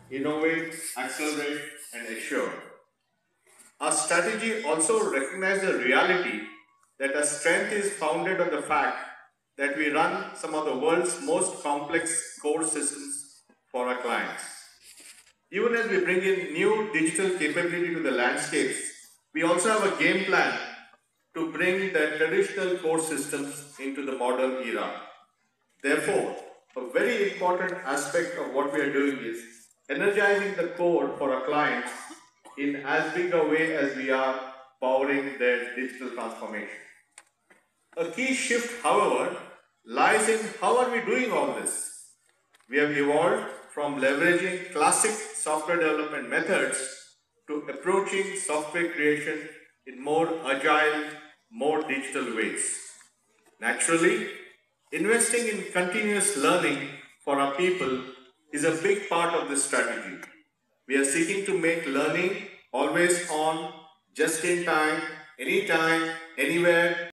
innovate, accelerate, and assure. Our strategy also recognizes the reality that our strength is founded on the fact that we run some of the world's most complex core systems for our clients. Even as we bring in new digital capability to the landscapes, we also have a game plan to bring the traditional core systems into the modern era. Therefore, a very important aspect of what we are doing is energizing the core for our clients in as big a way as we are powering their digital transformation. A key shift, however, lies in how are we doing all this? We have evolved from leveraging classic software development methods to approaching software creation in more agile, more digital ways. Naturally, investing in continuous learning for our people is a big part of this strategy. We are seeking to make learning always on, just in time, anytime, anywhere,